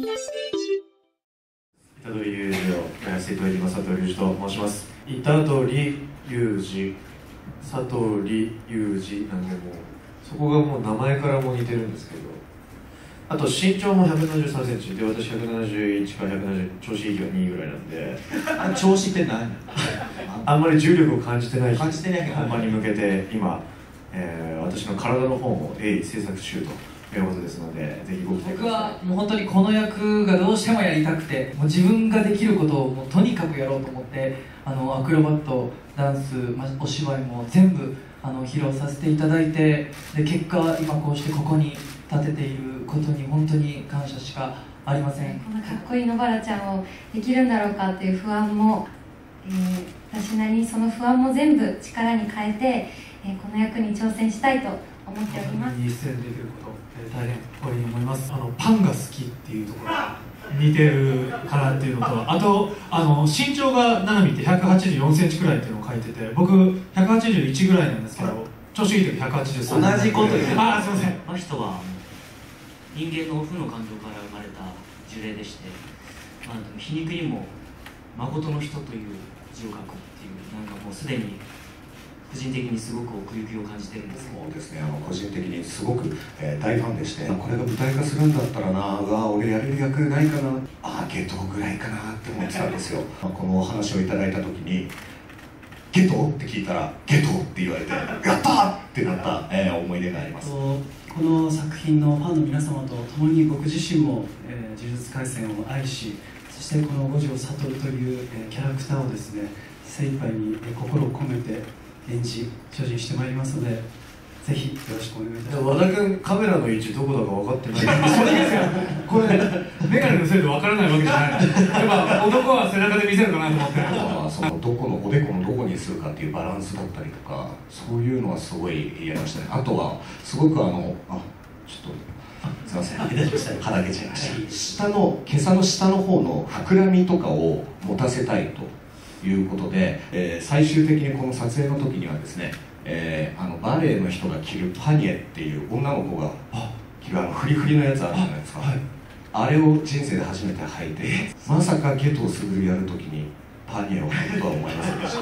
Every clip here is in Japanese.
虎杖裕二をやらせていただきます佐藤裕二と申します。虎杖裕二、佐藤裕二なんで、もうそこがもう名前からも似てるんですけど、あと身長も173センチで、私171から170、調子いい日は2位ぐらいなんで。 調子って何？ あんまり重力を感じてない感じてないけど、 本番に向けて今、私の体の方も鋭意制作中ということですので、ぜひご期待ください。 僕はもう本当にこの役がどうしてもやりたくて、もう自分ができることをもうとにかくやろうと思って、アクロバット、ダンス、お芝居も全部披露させていただいて、で結果今こうしてここに立てていることに本当に感謝しかありません。 こんなかっこいい野原ちゃんをできるんだろうかという不安も、私なりにその不安も全部力に変えて、この役に挑戦したいと思っております。 に出演できること、大変光栄に思います。パンが好きっていうところが似てるからっていうのと、あと身長が七海って184センチくらいっていうのを書いてて、僕181ぐらいなんですけど、調子いい時183。 同じこと言ってる。 ああ、すいません。 この人は人間の負の感情から生まれた呪霊でして、皮肉にも誠の人という字を書くっていう、なんかもうすでに個人的にすごく奥行きを感じてるんです。 そうですね、個人的にすごく、大ファンでして、これが舞台化するんだったらな、うわ俺やれる役ないかな、ゲトぐらいかなって思ってたんですよ。このお話をいただいた時にゲトって聞いたらゲトって言われて、やったーってなった、思い出があります。 この作品のファンの皆様と共に僕自身も、呪術廻戦を愛し、そしてこの五条悟という、キャラクターをですね、精一杯に、心を込めて演じ精進してまいりますので、ぜひよろしくお願いいたします。 和田君、カメラの位置どこだか分かってない。 そうですよ。これ眼鏡のせいで分からないわけじゃない。やっぱ男は背中で見せるかなと思って。 そのどこのおでこのどこにするかっていうバランスだったりとか、そういうのはすごいやりましたね。あとはすごくちょっとすいません、はだけちゃいました。今朝の下の方の膨らみとかを持たせたいということで、最終的にこの撮影の時にはですね、バレエの人が着るパニエっていう女の子が着るフリフリのやつあるじゃないですか。あれを人生で初めて履いて、まさかゲトウスグルやる時にパニエを履くとは思いませんでした。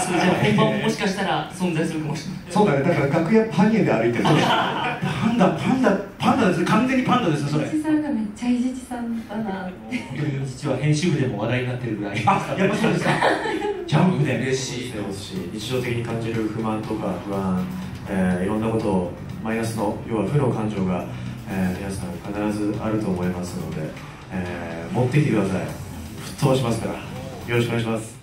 それじゃ本番ももしかしたら存在するかもしれない。 そうだね、だから楽屋パニエで歩いてる。 パンダですね、完全にパンダですね、それ。 伊地知さんがめっちゃ伊地知さんだなって。 実は編集部でも話題になってるぐらい。やっぱそうですか。 ジャンプで嬉しいですし、日常的に感じる不満とか不安、いろんなことをマイナスの、要は負の感情が、皆さん必ずあると思いますので、持ってきてください。吹っ飛ばしますから、よろしくお願いします。